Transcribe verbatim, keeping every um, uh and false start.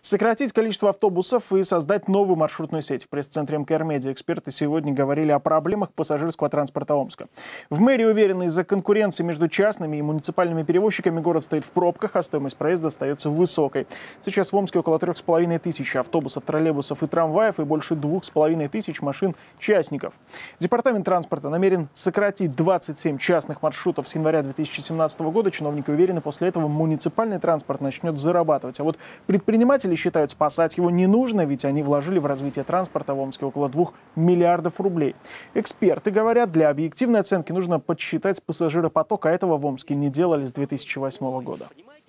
Сократить количество автобусов и создать новую маршрутную сеть. В пресс-центре МКР-Медиа эксперты сегодня говорили о проблемах пассажирского транспорта Омска. В мэрии уверены, из-за конкуренции между частными и муниципальными перевозчиками город стоит в пробках, а стоимость проезда остается высокой. Сейчас в Омске около трех с половиной тысяч автобусов, троллейбусов и трамваев и больше двух с половиной тысяч машин-частников. Департамент транспорта намерен сократить двадцать семь частных маршрутов с января две тысячи семнадцатого года. Чиновники уверены, после этого муниципальный транспорт начнет зарабатывать. А вот предприниматели считают, спасать его не нужно, ведь они вложили в развитие транспорта в Омске около двух миллиардов рублей. Эксперты говорят, для объективной оценки нужно подсчитать пассажиропоток, а этого в Омске не делали с две тысячи восьмого года.